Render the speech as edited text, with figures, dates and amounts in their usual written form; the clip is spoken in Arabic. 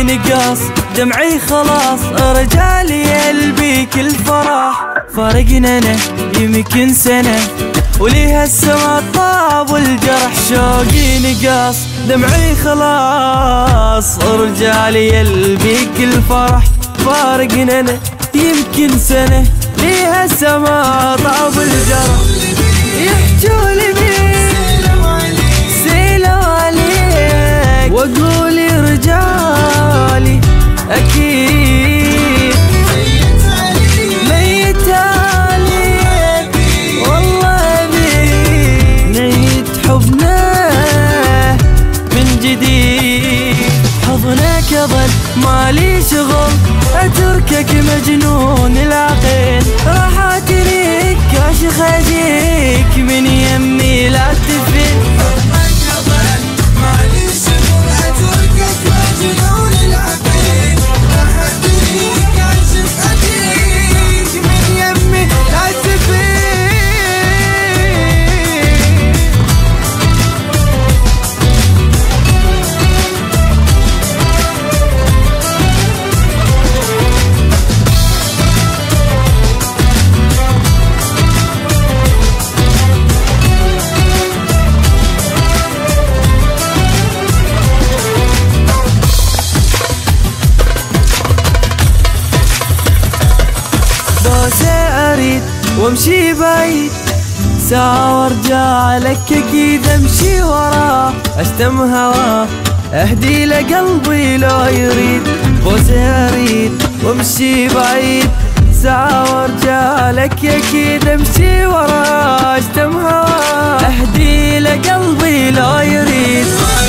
نقاص دمعي خلاص رجالي قلبي كل فرح. فارقنا انا يمكن سنة وليها السما طاب والجرح شوقي نقاص دمعي خلاص رجالي قلبي كل فرح. فارقنا انا يمكن سنة ليها السما طاب والجرح. يحجولي سيلوا عليك واقول رجالي اكيد ميت عليك والله بيك نيت حبنا من جديد. حضنك ظل مالي شغل اتركك مجنون العقل راح اتريك عاشق اجيك من يمي لا تفل. اريد وامشي بعيد ساعة وارجع لك اكيد امشي وراه اشتم هواه اهدي لقلبي لو يريد. بوسه اريد وامشي بعيد ساعة وارجع لك اكيد امشي وراه اشتم هواه اهدي لقلبي لو يريد.